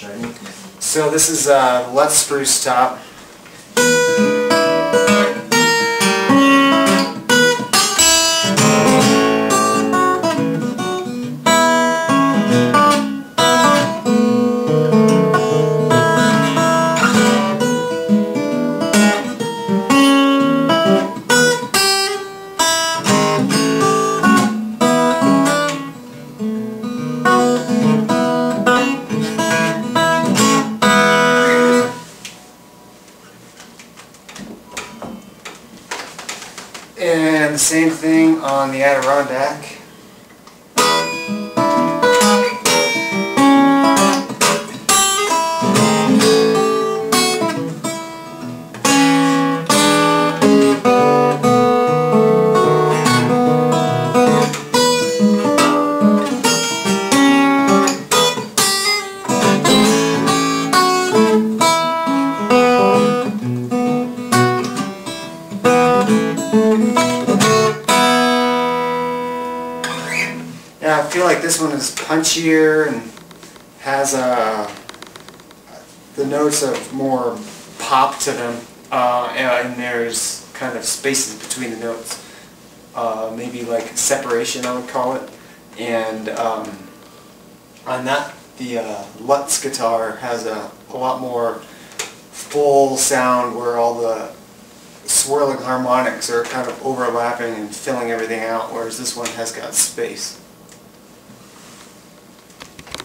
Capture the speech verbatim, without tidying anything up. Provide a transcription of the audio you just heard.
shiny. So this is uh, Lutz spruce top. And the same thing on the Adirondack. Yeah, I feel like this one is punchier and has uh, the notes of more pop to them, uh, and there's kind of spaces between the notes, uh, maybe like separation I would call it. And um, on that, the uh, Lutz guitar has a, a lot more full sound where all the swirling harmonics are kind of overlapping and filling everything out, whereas this one has got space.